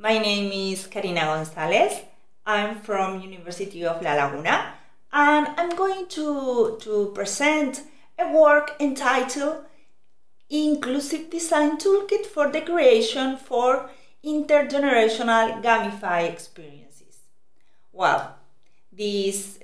My name is Karina González. I'm from University of La Laguna, and I'm going to present a work entitled Inclusive Design Toolkit for the Creation for Intergenerational Gamified Experiences. Well, this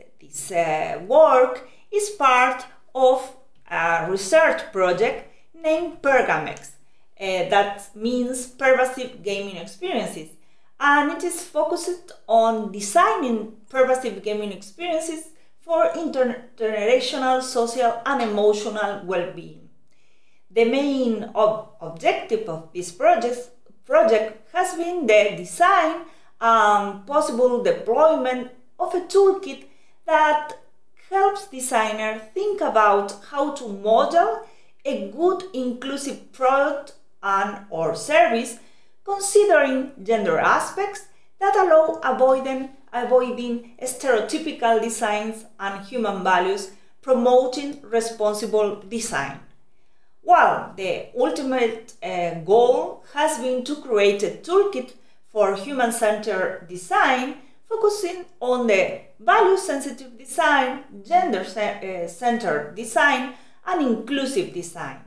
work is part of a research project named PerGameX. That means pervasive gaming experiences, and it is focused on designing pervasive gaming experiences for intergenerational, social and emotional well-being. The main objective of this project has been the design and possible deployment of a toolkit that helps designers think about how to model a good inclusive product and/or service, considering gender aspects that allow avoiding stereotypical designs and human values, promoting responsible design. While the ultimate goal has been to create a toolkit for human-centered design, focusing on the value-sensitive design, gender-centered design, and inclusive design.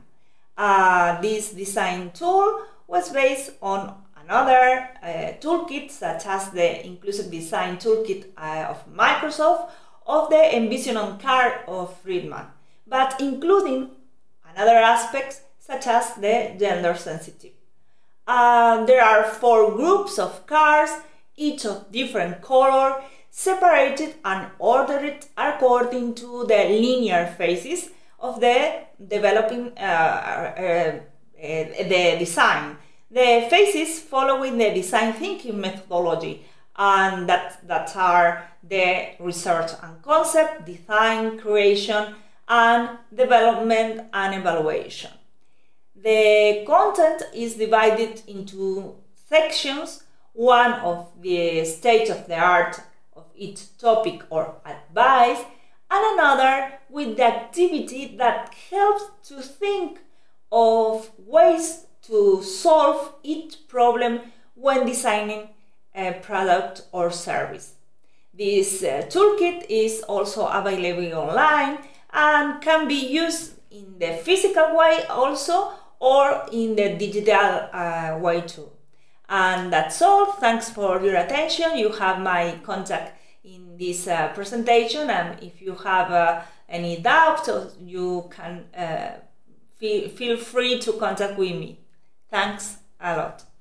This design tool was based on another toolkit, such as the Inclusive Design Toolkit of Microsoft, of the Envision on card of Friedman, but including another aspects such as the gender sensitive. There are 4 groups of cards, each of different color, separated and ordered according to the linear phases of the developing the design. The phases following the design thinking methodology, and that are the research and concept, design, creation, and development and evaluation. The content is divided into sections, one of the state of the art of each topic or advice, and another with the activity that helps to think of ways to solve each problem when designing a product or service. This toolkit is also available online and can be used in the physical way also, or in the digital way too. And that's all. Thanks for your attention. You have my contact in this presentation, and if you have any doubt, you can feel free to contact with me. Thanks a lot.